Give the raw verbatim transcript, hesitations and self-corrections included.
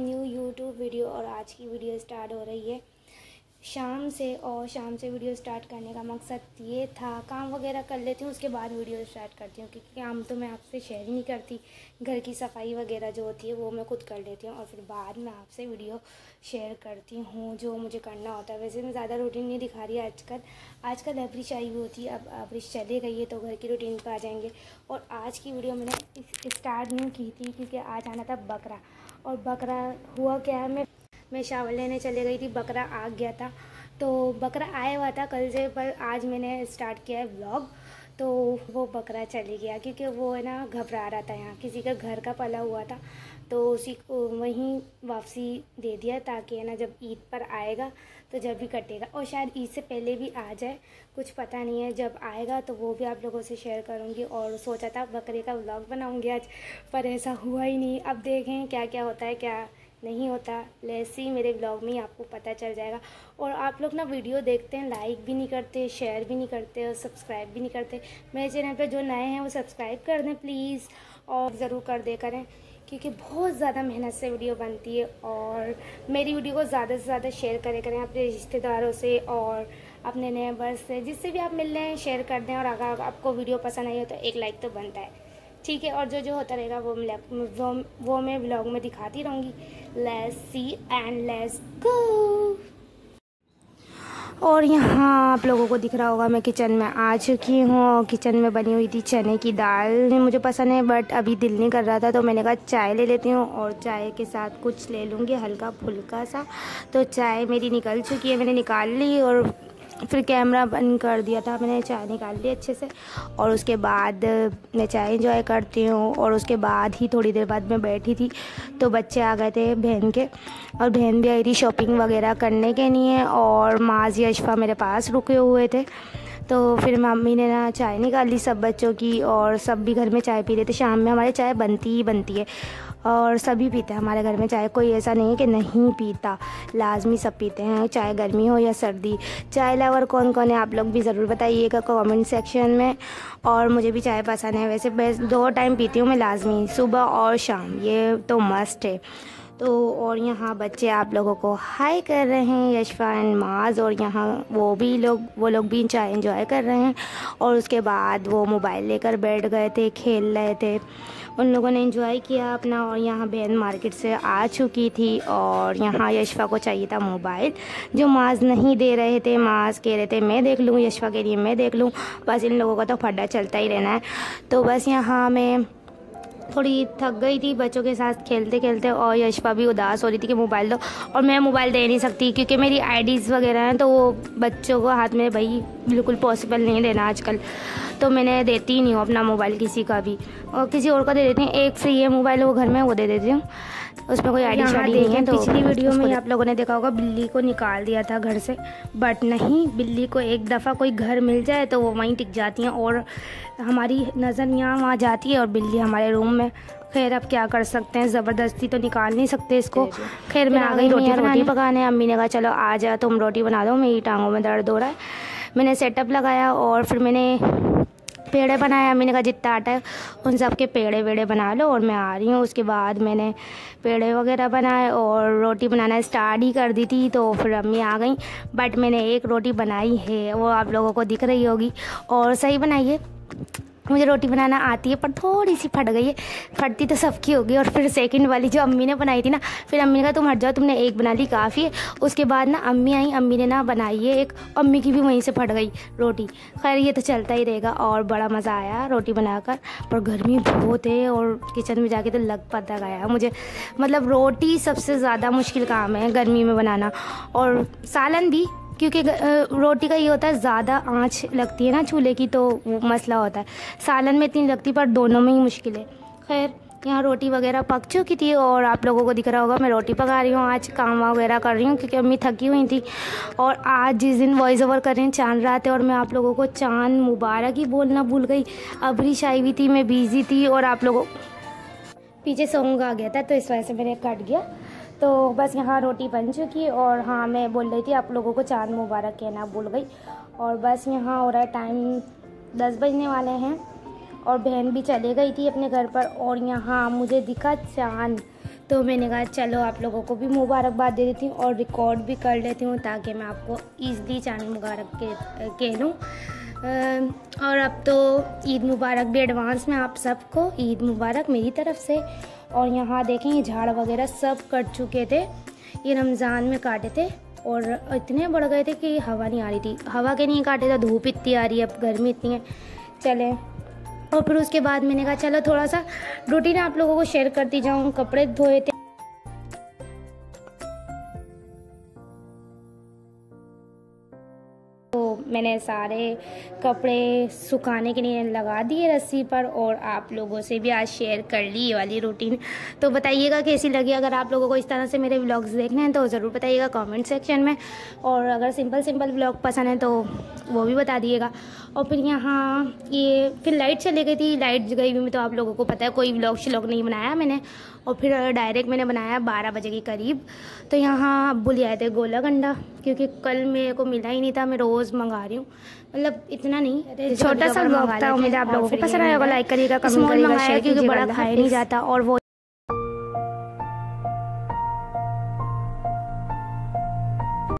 New YouTube video. और आज की वीडियो स्टार्ट हो रही है शाम से, और शाम से वीडियो स्टार्ट करने का मकसद ये था, काम वगैरह कर लेती हूँ उसके बाद वीडियो स्टार्ट करती हूँ, क्योंकि काम तो मैं आपसे शेयर ही नहीं करती। घर की सफाई वगैरह जो होती है वो मैं खुद कर लेती हूँ और फिर बाद में आपसे वीडियो शेयर करती हूँ जो मुझे करना होता है। वैसे मैं ज़्यादा रूटीन नहीं दिखा रही आजकल आजकल एवरेज आई हुई होती है, अब एवरेज चले गई है तो घर की रूटीन पर आ जाएंगे। और आज की वीडियो मैंने स्टार्ट नहीं की थी क्योंकि आज आना था बकरा, और बकरा हुआ क्या है, मैं मैं शावर लेने चले गई थी, बकरा आ गया था। तो बकरा आया हुआ था कल से, पर आज मैंने स्टार्ट किया है व्लॉग। तो वो बकरा चले गया क्योंकि वो है ना घबरा रहा था, यहाँ किसी का घर का पला हुआ था तो उसी को वहीं वापसी दे दिया, ताकि है ना जब ईद पर आएगा तो जब भी कटेगा, और शायद ईद से पहले भी आ जाए, कुछ पता नहीं है। जब आएगा तो वो भी आप लोगों से शेयर करूँगी। और सोचा था बकरे का व्लॉग बनाऊँगी आज, पर ऐसा हुआ ही नहीं। अब देखें क्या क्या होता है क्या नहीं होता, लेसी मेरे ब्लॉग में ही आपको पता चल जाएगा। और आप लोग ना वीडियो देखते हैं, लाइक भी नहीं करते, शेयर भी नहीं करते और सब्सक्राइब भी नहीं करते। मेरे चैनल पे जो नए हैं वो सब्सक्राइब कर दें प्लीज़, और ज़रूर कर दे करें, क्योंकि बहुत ज़्यादा मेहनत से वीडियो बनती है। और मेरी वीडियो को ज़्यादा से ज़्यादा शेयर करें करें अपने रिश्तेदारों से और अपने नेबर्स से, जिससे भी आप मिल रहे हैं शेयर कर दें। और अगर आपको वीडियो पसंद आई हो तो एक लाइक तो बनता है, ठीक है। और जो जो होता रहेगा वो वो वो मैं व्लॉग में दिखाती रहूँगी। Let's see and let's go. और यहाँ आप लोगों को दिख रहा होगा मैं किचन में आ चुकी हूँ। किचन में बनी हुई थी चने की दाल, मुझे पसंद है बट अभी दिल नहीं कर रहा था तो मैंने कहा चाय ले लेती हूँ, और चाय के साथ कुछ ले लूँगी हल्का फुल्का सा। तो चाय मेरी निकल चुकी है, मैंने निकाल ली और फिर कैमरा बंद कर दिया था, मैंने चाय निकाल ली अच्छे से। और उसके बाद मैं चाय एंजॉय करती हूँ। और उसके बाद ही थोड़ी देर बाद मैं बैठी थी तो बच्चे आ गए थे बहन के, और बहन भी आई थी शॉपिंग वगैरह करने के लिए, और माज यशफा मेरे पास रुके हुए थे। तो फिर मम्मी ने ना चाय निकाल ली सब बच्चों की, और सब भी घर में चाय पी रहे थे। शाम में हमारे चाय बनती ही बनती है और सभी पीते हैं हमारे घर में चाय, कोई ऐसा नहीं है कि नहीं पीता, लाजमी सब पीते हैं, चाहे गर्मी हो या सर्दी। चाय लवर कौन कौन है आप लोग भी ज़रूर बताइएगा कमेंट सेक्शन में। और मुझे भी चाय पसंद है, वैसे बस दो टाइम पीती हूँ मैं लाजमी, सुबह और शाम, ये तो मस्ट है। तो और यहाँ बच्चे आप लोगों को हाय कर रहे हैं, यशफा एंड माज, और यहाँ वो भी लोग वो लोग भी चाय एंजॉय कर रहे हैं। और उसके बाद वो मोबाइल लेकर बैठ गए थे, खेल रहे थे, उन लोगों ने एंजॉय किया अपना। और यहाँ बहन मार्केट से आ चुकी थी, और यहाँ यशफा को चाहिए था मोबाइल जो माज नहीं दे रहे थे। माज कह रहे थे मैं देख लूँ, यशफा के लिए मैं देख लूँ, बस इन लोगों का तो फड्डा चलता ही रहना है। तो बस यहाँ मैं थोड़ी थक गई थी बच्चों के साथ खेलते खेलते, और यशफा भी उदास हो रही थी कि मोबाइल दो, और मैं मोबाइल दे नहीं सकती क्योंकि मेरी आईडीज़ वगैरह हैं, तो वो बच्चों को हाथ में भाई बिल्कुल पॉसिबल नहीं देना आजकल, तो मैंने देती ही नहीं हूँ अपना मोबाइल किसी का भी, और किसी और का दे देती हूँ। एक फ्री है मोबाइल वो घर में, वो दे देती हूँ, उसमें कोई आईडी शादी नहीं है। तो पिछली वीडियो में आप लोगों ने देखा होगा बिल्ली को निकाल दिया था घर से, बट नहीं, बिल्ली को एक दफ़ा कोई घर मिल जाए तो वो वहीं टिक जाती हैं, और हमारी नज़र यहाँ वहाँ जाती है और बिल्ली हमारे रूम में। खैर अब क्या कर सकते हैं, ज़बरदस्ती तो निकाल नहीं सकते इसको। खैर मैं आ गई रोटी रोटी पकाने, अम्मी ने कहा चलो आ जा तुम रोटी बना दो, मेरी टांगों में दर्द हो रहा है। मैंने सेटअप लगाया और फिर मैंने पेड़े बनाए, अम्मी ने कहा जितना आटा है उन सब के पेड़े वेड़े बना लो, और मैं आ रही हूँ। उसके बाद मैंने पेड़े वगैरह बनाए और रोटी बनाना स्टार्ट ही कर दी थी, तो फिर अम्मी आ गई। बट मैंने एक रोटी बनाई है, वो आप लोगों को दिख रही होगी, और सही बनाई है। मुझे रोटी बनाना आती है पर थोड़ी सी फट गई है, फटती तो सबकी होगी। और फिर सेकंड वाली जो अम्मी ने बनाई थी ना, फिर अम्मी ने कहा तुम हट जाओ, तुमने एक बना ली काफ़ी है। उसके बाद ना अम्मी आई, अम्मी ने ना बनाई है एक, अम्मी की भी वहीं से फट गई रोटी। खैर ये तो चलता ही रहेगा, और बड़ा मज़ा आया रोटी बनाकर, पर गर्मी बहुत है और किचन में जाके तो लग पता गया मुझे। मतलब रोटी सबसे ज़्यादा मुश्किल काम है गर्मी में बनाना, और सालन भी, क्योंकि रोटी का ये होता है ज़्यादा आंच लगती है ना चूल्हे की, तो वो मसला होता है। सालन में इतनी लगती पर दोनों में ही मुश्किल है। खैर यहाँ रोटी वगैरह पक चुकी थी, और आप लोगों को दिख रहा होगा मैं रोटी पका रही हूँ, आज काम वगैरह कर रही हूँ क्योंकि अम्मी थकी हुई थी। और आज जिस दिन वॉइस ओवर कर रही हैं चांद रात है, और मैं आप लोगों को चांद मुबारक ही बोलना भूल गई। अबरीश आई हुई थी, मैं बिज़ी थी, और आप लोगों पीछे सॉन्ग आ गया था तो इस वजह से मैंने कट गया। तो बस यहाँ रोटी बन चुकी, और हाँ मैं बोल रही थी आप लोगों को चांद मुबारक कहना भूल गई। और बस यहाँ हो रहा है टाइम दस बजने वाले हैं, और बहन भी चले गई थी अपने घर पर, और यहाँ मुझे दिखा चांद। तो मैंने कहा चलो आप लोगों को भी मुबारकबाद दे देती हूँ और रिकॉर्ड भी कर लेती हूँ ताकि मैं आपको ईज़िली चांद मुबारक के कह लूँ। और अब तो ईद मुबारक भी एडवांस में आप सबको, ईद मुबारक मेरी तरफ से। और यहाँ देखें ये झाड़ वगैरह सब कट चुके थे, ये रमज़ान में काटे थे और इतने बढ़ गए थे कि हवा नहीं आ रही थी। हवा के नहीं काटे थे, धूप इतनी आ रही है, अब गर्मी इतनी है। चले और फिर उसके बाद मैंने कहा चलो थोड़ा सा रूटीन आप लोगों को शेयर करती जाऊँ। कपड़े धोए थे, तो मैंने सारे कपड़े सुखाने के लिए लगा दिए रस्सी पर और आप लोगों से भी आज शेयर कर ली ये वाली रूटीन। तो बताइएगा कैसी लगी। अगर आप लोगों को इस तरह से मेरे व्लॉग्स देखने हैं तो ज़रूर बताइएगा कमेंट सेक्शन में, और अगर सिंपल सिंपल व्लॉग पसंद है तो वो भी बता दिएगा। और फिर यहाँ ये फिर लाइट चली गई थी, लाइट गई हुई में तो आप लोगों को पता है कोई व्लॉग श्लॉग नहीं बनाया मैंने, और फिर डायरेक्ट मैंने बनाया बारह बजे के करीब। तो यहाँ अब्बू ले आए थे गोला गंडा, क्योंकि कल मेरे को मिला ही नहीं था, मैं रोज़ मंगा रही हूँ, मतलब इतना नहीं, छोटा सा व्लॉग था। उम्मीद है आप लोगों को पसंद आएगा, लाइक करिएगा, कमेंट करिएगा, शेयर, क्योंकि बड़ा खाया नहीं जाता। और वो